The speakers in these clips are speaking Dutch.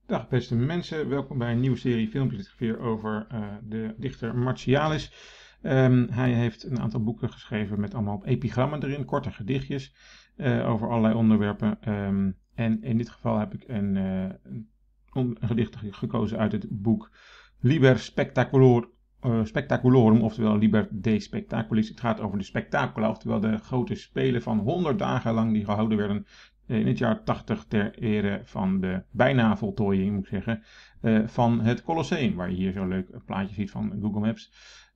Dag beste mensen, welkom bij een nieuwe serie filmpjes dit keer over de dichter Martialis. Hij heeft een aantal boeken geschreven met allemaal epigrammen erin, korte gedichtjes over allerlei onderwerpen. En in dit geval heb ik een gedicht gekozen uit het boek Liber Spectaculorum, oftewel Liber de Spectaculis. Het gaat over de spectacula, oftewel de grote spelen van 100 dagen lang die gehouden werden in het jaar 80 ter ere van de bijna voltooiing, moet ik zeggen, van het Colosseum, waar je hier zo'n leuk plaatje ziet van Google Maps.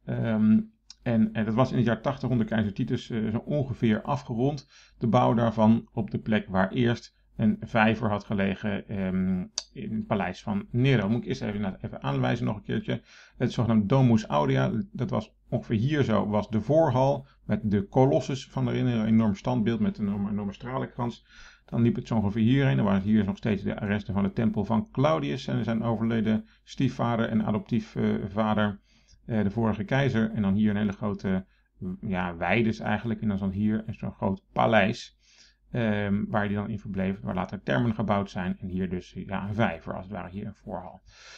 En dat was in het jaar 80 onder keizer Titus zo ongeveer afgerond, de bouw daarvan op de plek waar eerst een vijver had gelegen in het paleis van Nero. Moet ik eerst even aanwijzen nog een keertje. Het zogenaamde Domus Aurea, dat was ongeveer hier zo, was de voorhal met de kolossus van erin, een enorm standbeeld met een enorme stralenkrans. Dan liep het zo ongeveer hierheen. Er waren hier nog steeds de resten van de tempel van Claudius en zijn overleden stiefvader en adoptiefvader, de vorige keizer. En dan hier een hele grote weides eigenlijk. En dan hier zo'n groot paleis waar die dan in verbleef, waar later termen gebouwd zijn. En hier dus een vijver, als het ware hier een voorhal.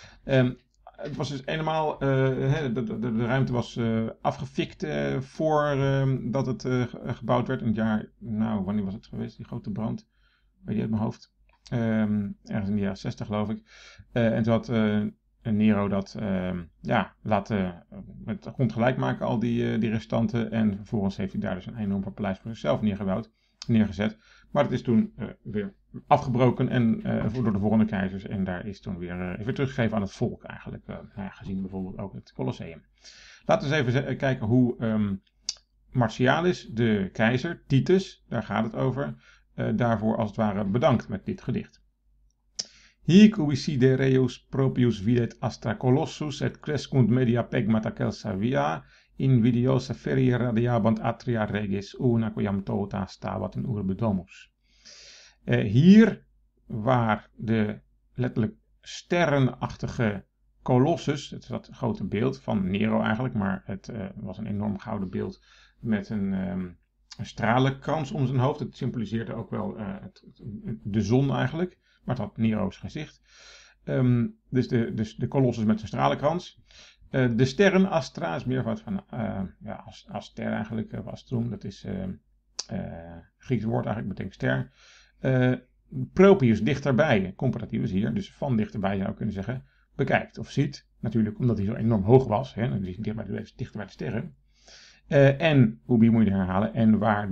Het was dus helemaal, de ruimte was afgefikt voordat het gebouwd werd. In het jaar, wanneer was het geweest, die grote brand? Weet je uit mijn hoofd. Ergens in de jaren 60 geloof ik. En toen had Nero dat laten met de grond gelijk maken, al die restanten. En vervolgens heeft hij daar dus een enorm paleis voor zichzelf neergezet. Maar het is toen weer afgebroken en door de volgende keizers. En daar is toen weer teruggegeven aan het volk eigenlijk. Gezien bijvoorbeeld ook het Colosseum. Laten we eens even kijken hoe Martialis, de keizer, Titus, daar gaat het over, daarvoor als het ware bedankt met dit gedicht. Hic ubi Reus proprius videt astra colossus et crescunt media pegmata celsa via invidiosa ferii radiabant atria regis una quam tota stabat in urbe domus. Hier waar de letterlijk sterrenachtige kolossus, het is dat grote beeld van Nero eigenlijk, maar het was een enorm gouden beeld met een stralenkrans om zijn hoofd. Het symboliseerde ook wel de zon eigenlijk, maar het had Nero's gezicht. Dus de kolossus met zijn stralenkrans. De sterren astra is meervoud van aster eigenlijk, astrum, dat is Grieks woord eigenlijk, betekent ster. Propius, dichterbij, comparatief is hier, dus van dichterbij zou je kunnen zeggen, bekijkt of ziet. Natuurlijk omdat hij zo enorm hoog was, hè, dus dichter bij de sterren. En, ubi moet je herhalen, en waar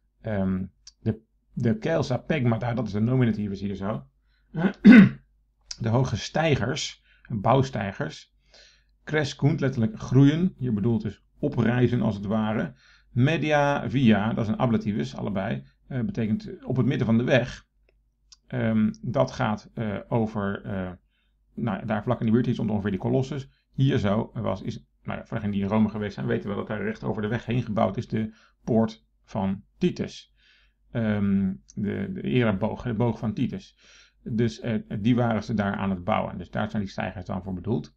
de celsa pegmata, dat is de nominatief is hier zo, de hoge steigers, bouwsteigers, crescunt, letterlijk groeien, hier bedoeld dus oprijzen als het ware, media via, dat is een ablativus, allebei, betekent op het midden van de weg. Dat gaat over, daar vlak in de buurt is ongeveer die kolossus. Hier zo voor degenen die in Rome geweest zijn, weten we dat daar recht over de weg heen gebouwd is de poort van Titus. De ereboog, de boog van Titus. Dus die waren ze daar aan het bouwen. Dus daar zijn die steigers dan voor bedoeld.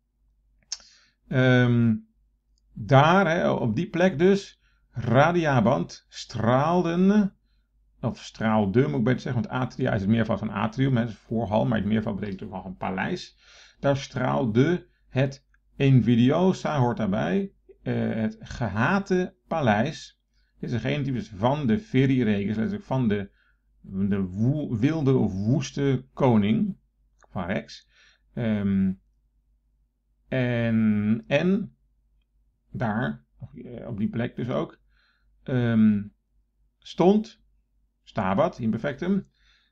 Daar, op die plek dus, radiabant, straalden, of straalde moet ik beter zeggen, want atria is het meervoud van atrium, het is voorhal, maar het meervoud betekent ook wel een paleis. Daar straalde het invidiosa, hoort daarbij, het gehate paleis. Dit is degene die is van de ferii regis, letterlijk van de wilde of woeste koning van Rex. En daar, op die plek dus ook, stabat, imperfectum,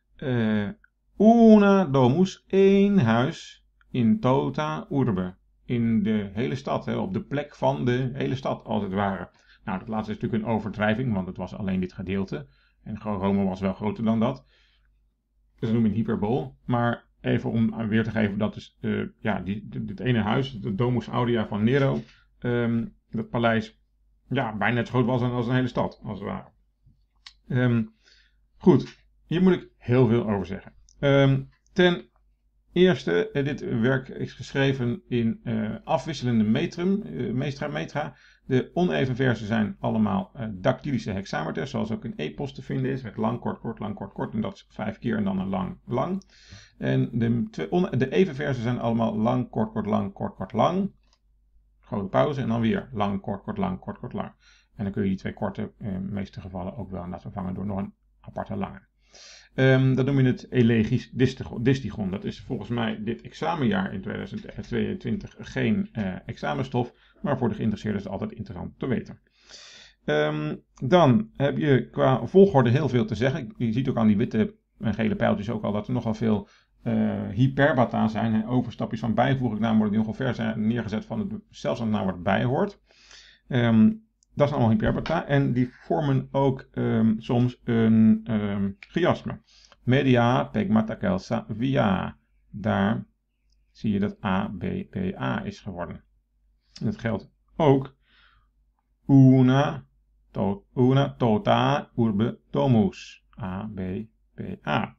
una domus, één huis, in tota urbe, in de hele stad, op de plek van de hele stad als het ware. Nou, dat laatste is natuurlijk een overdrijving, want het was alleen dit gedeelte. En Rome was wel groter dan dat. Dus dat noem je een hyperbool. Maar even om weer te geven, dat is dit ene huis, de Domus Aurea van Nero, dat paleis, bijna net zo groot was als een hele stad, als het ware. Goed, hier moet ik heel veel over zeggen. Ten Eerste, dit werk is geschreven in afwisselende metra. De oneven versen zijn allemaal dactylische hexameters, zoals ook in epos te vinden is. Met lang, kort, kort, lang, kort, kort. En dat is 5 keer en dan een lang, lang. En de even versen zijn allemaal lang, kort, kort, lang, kort, kort, lang. Grote pauze en dan weer lang, kort, kort, lang, kort, kort, lang. En dan kun je die twee korte in de meeste gevallen ook wel laten vervangen door nog een aparte lange. Dat noem je het elegisch distichon. Dat is volgens mij dit examenjaar in 2022 geen examenstof, maar voor de geïnteresseerden is het altijd interessant te weten. Dan heb je qua volgorde heel veel te zeggen. Je ziet ook aan die witte en gele pijltjes ook al dat er nogal veel hyperbata zijn. Overstapjes van bijvoeglijk naamwoorden die nogal ver zijn neergezet van het zelfs aan het naamwoord bijhoort. Dat is allemaal hyperbata en die vormen ook soms een chiasme. Media, pegmata, kelsa, via. Daar zie je dat A, B, B, A is geworden. En dat geldt ook una, tota, urbe, domus. A, B, B, A.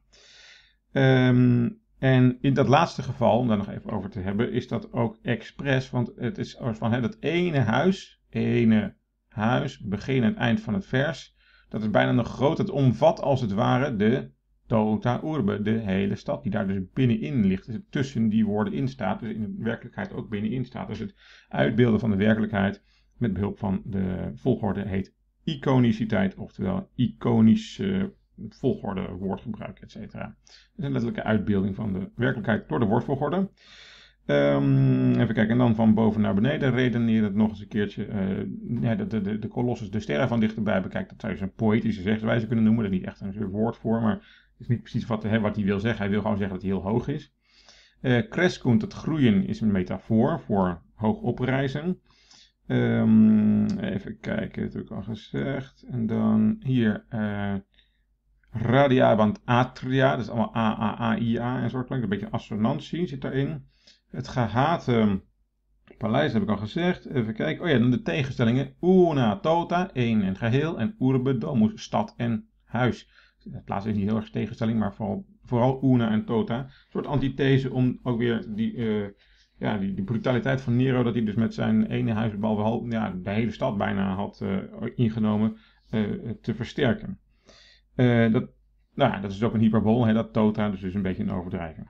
En in dat laatste geval, om daar nog even over te hebben, is dat ook expres. Want het is van dat ene huis, begin en eind van het vers. Dat is bijna nog groot. Het omvat als het ware de tota urbe, de hele stad, die daar dus binnenin ligt. Dus tussen die woorden in staat, dus in de werkelijkheid ook binnenin staat. Dus het uitbeelden van de werkelijkheid met behulp van de volgorde heet iconiciteit, oftewel iconisch volgorde, woordgebruik, etc. Dat is een letterlijke uitbeelding van de werkelijkheid door de woordvolgorde. Even kijken, en dan van boven naar beneden redeneer het nog eens een keertje. De kolossus, de sterren van dichterbij bekijkt, dat zou je een poëtische zegswijze kunnen noemen. Dat is niet echt een woord voor, maar het is niet precies wat hij wil zeggen. Hij wil gewoon zeggen dat hij heel hoog is. Crescunt, het groeien, is een metafoor voor hoog oprijzen. Even kijken, dat heb ik al gezegd. En dan hier radiabant atria, dat is allemaal A, en soort een beetje assonantie zit daarin. Het gehate paleis heb ik al gezegd. Even kijken. Oh ja, dan de tegenstellingen. Una tota, één en geheel. En urbe domus, stad en huis. Het laatste is niet heel erg tegenstelling, maar vooral una en tota. Een soort antithese om ook weer die brutaliteit van Nero, dat hij dus met zijn ene huis, behalve de hele stad bijna had ingenomen, te versterken. Dat is ook een hyperbool, dat tota, dus een beetje een overdrijving.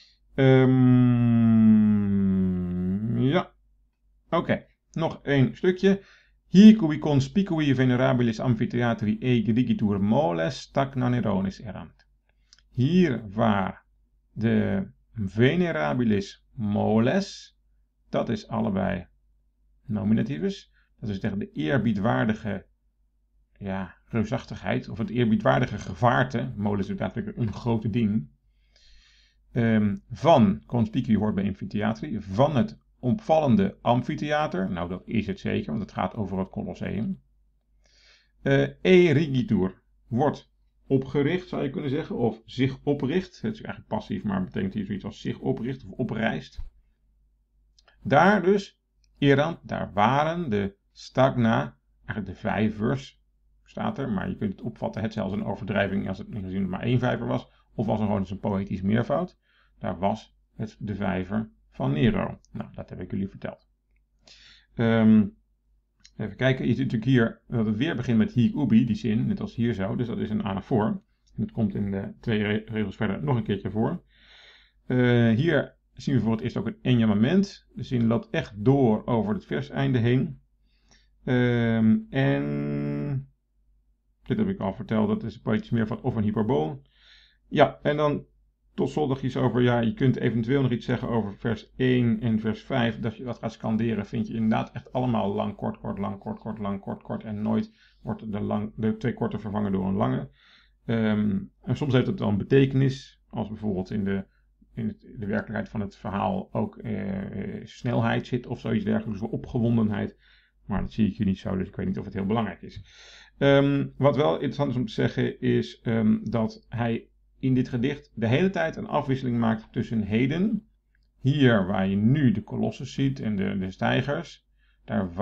Oké. Nog één stukje. Hic ubi conspicui venerabilis amphitheatri egregitur moles stagna Neronis erant. Hier waar de venerabilis moles, dat is allebei nominativus, dat is tegen de eerbiedwaardige reusachtigheid, of het eerbiedwaardige gevaarte, moles is daadwerkelijk een grote ding, van conspicui hoort bij amphitheatri, van het opvallende amfitheater, nou dat is het zeker, want het gaat over het Colosseum. Erigitur wordt opgericht, zou je kunnen zeggen, of zich opricht. Het is eigenlijk passief, maar betekent hier zoiets als zich opricht of oprijst. Daar dus, erant, daar waren de stagna, eigenlijk de vijvers, staat er, maar je kunt het opvatten, het zelfs een overdrijving als het gezien maar één vijver was, of was er gewoon eens een poëtisch meervoud. Daar was het de vijver van Nero. Nou, dat heb ik jullie verteld. Even kijken, je ziet natuurlijk hier dat het weer begint met hic ubi, die zin, net als hier zo, dus dat is een anafoor. En dat komt in de 2 regels verder nog een keertje voor. Hier zien we voor het eerst ook een enjambment. De zin loopt echt door over het verseinde heen. En dit heb ik al verteld, dat is een poëtisch meervoud of een hyperbool. Ja, en dan tot slot nog iets over, je kunt eventueel nog iets zeggen over vers 1 en vers 5. Dat je dat gaat scanderen, vind je inderdaad echt allemaal lang, kort, kort, lang, kort, kort, lang, kort, kort. En nooit wordt de 2 korte vervangen door een lange. En soms heeft het dan betekenis, als bijvoorbeeld in de werkelijkheid van het verhaal ook snelheid zit of zoiets dergelijks, voor opgewondenheid. Maar dat zie ik hier niet zo, dus ik weet niet of het heel belangrijk is. Wat wel interessant is om te zeggen is dat hij in dit gedicht de hele tijd een afwisseling maakt tussen heden. Hier waar je nu de kolossus ziet en de steigers. Daar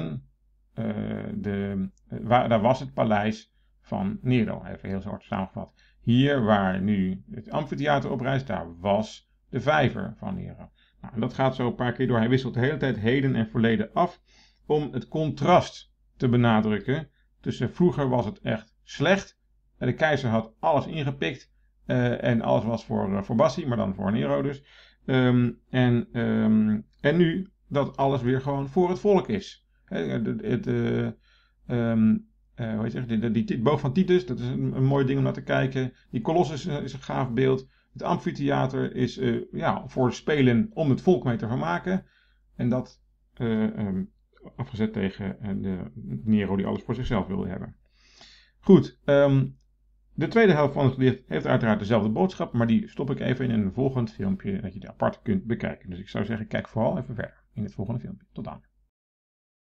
daar was het paleis van Nero. Even heel kort samengevat. Hier waar nu het amfitheater oprijst, daar was de vijver van Nero. Nou, en dat gaat zo een paar keer door. Hij wisselt de hele tijd heden en verleden af om het contrast te benadrukken. Tussen vroeger was het echt slecht. De keizer had alles ingepikt en alles was voor Bassi, maar dan voor Nero dus. En nu dat alles weer gewoon voor het volk is. Die boog van Titus, dat is een mooi ding om naar te kijken. Die Colossus is een gaaf beeld. Het amfitheater is voor spelen om het volk mee te vermaken. En dat afgezet tegen de Nero die alles voor zichzelf wilde hebben. Goed, de tweede helft van het gedicht heeft uiteraard dezelfde boodschap, maar die stop ik even in een volgend filmpje dat je die apart kunt bekijken. Dus ik zou zeggen, kijk vooral even verder in het volgende filmpje. Tot dan.